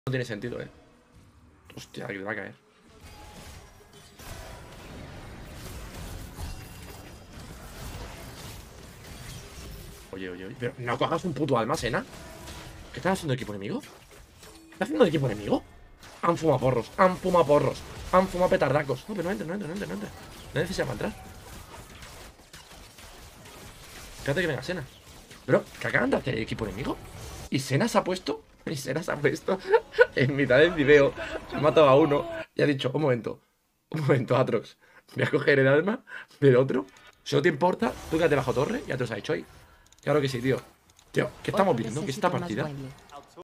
No tiene sentido, Hostia, que te va a caer. Oye, oye, oye. Pero no cojas un puto alma, Sena. ¿Qué estás haciendo equipo enemigo? ¿Qué estás haciendo equipo enemigo? Han fumado porros, han fumado porros, han fumado petardacos. No, pero no entra, no entra, no entra, no entra. No necesita para entrar. Espérate que venga Sena. Bro, ¿qué acaban de hacer el equipo enemigo? Y Sena se ha puesto. Y Sena se ha puesto en mitad del video. Ha matado a uno. Y ha dicho, un momento. Un momento, Atrox. Voy a coger el alma del otro. Si no te importa, tú quédate bajo torre. Y Atrox ha dicho ahí. Claro que sí, tío. Tío, ¿qué estamos Otro viendo? ¿Qué es necesita esta más partida? baile.